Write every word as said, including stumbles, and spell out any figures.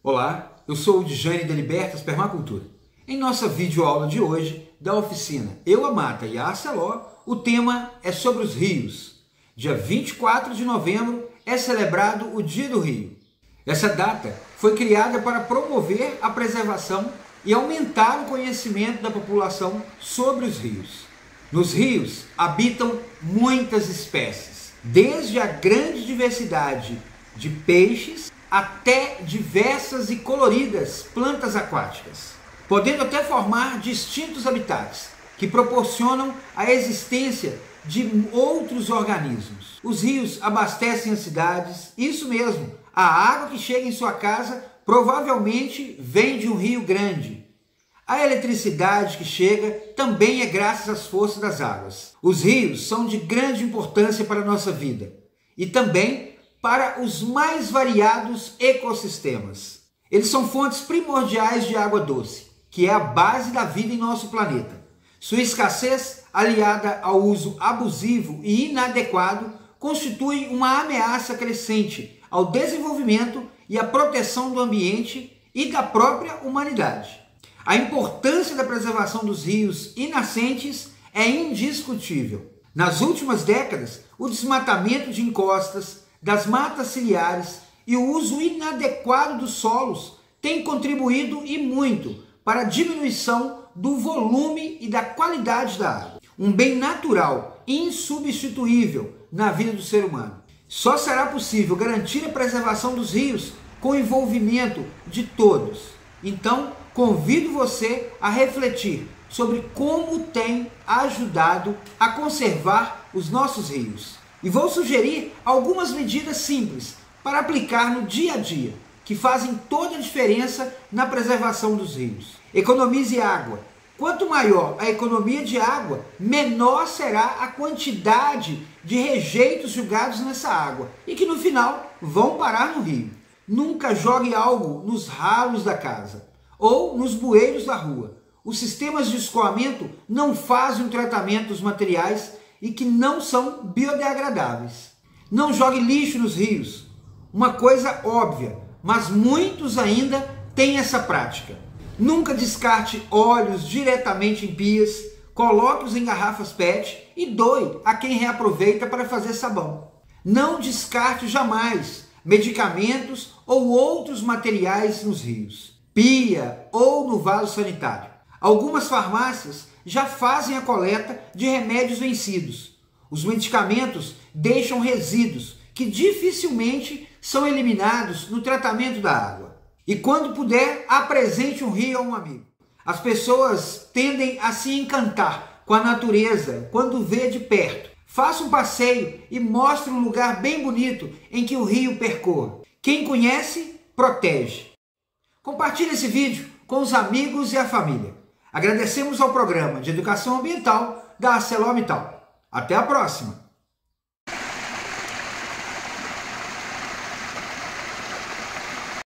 Olá, eu sou o Djane de Libertas Permacultura. Em nossa videoaula de hoje, da oficina Eu, a Mata e a Arcelor, o tema é sobre os rios. Dia vinte e quatro de novembro é celebrado o Dia do Rio. Essa data foi criada para promover a preservação e aumentar o conhecimento da população sobre os rios. Nos rios habitam muitas espécies, desde a grande diversidade de peixes até diversas e coloridas plantas aquáticas, podendo até formar distintos habitats que proporcionam a existência de outros organismos. Os rios abastecem as cidades, isso mesmo, a água que chega em sua casa provavelmente vem de um rio grande. A eletricidade que chega também é graças às forças das águas. Os rios são de grande importância para a nossa vida e também para os mais variados ecossistemas. Eles são fontes primordiais de água doce, que é a base da vida em nosso planeta. Sua escassez, aliada ao uso abusivo e inadequado, constitui uma ameaça crescente ao desenvolvimento e à proteção do ambiente e da própria humanidade. A importância da preservação dos rios e nascentes é indiscutível. Nas últimas décadas, o desmatamento de encostas, das matas ciliares e o uso inadequado dos solos tem contribuído e muito para a diminuição do volume e da qualidade da água. Um bem natural, insubstituível na vida do ser humano. Só será possível garantir a preservação dos rios com o envolvimento de todos. Então, convido você a refletir sobre como tem ajudado a conservar os nossos rios. E vou sugerir algumas medidas simples para aplicar no dia a dia, que fazem toda a diferença na preservação dos rios. Economize água. Quanto maior a economia de água, menor será a quantidade de rejeitos jogados nessa água e que no final vão parar no rio. Nunca jogue algo nos ralos da casa ou nos bueiros da rua. Os sistemas de escoamento não fazem o tratamento dos materiais e que não são biodegradáveis. Não jogue lixo nos rios. Uma coisa óbvia, mas muitos ainda têm essa prática. Nunca descarte óleos diretamente em pias, coloque-os em garrafas P E T e doe a quem reaproveita para fazer sabão. Não descarte jamais medicamentos ou outros materiais nos rios, pia ou no vaso sanitário. Algumas farmácias já fazem a coleta de remédios vencidos. Os medicamentos deixam resíduos que dificilmente são eliminados no tratamento da água. E quando puder, apresente um rio a um amigo. As pessoas tendem a se encantar com a natureza quando vê de perto. Faça um passeio e mostre um lugar bem bonito em que o rio percorra. Quem conhece, protege. Compartilhe esse vídeo com os amigos e a família. Agradecemos ao Programa de Educação Ambiental da ArcelorMittal. Até a próxima!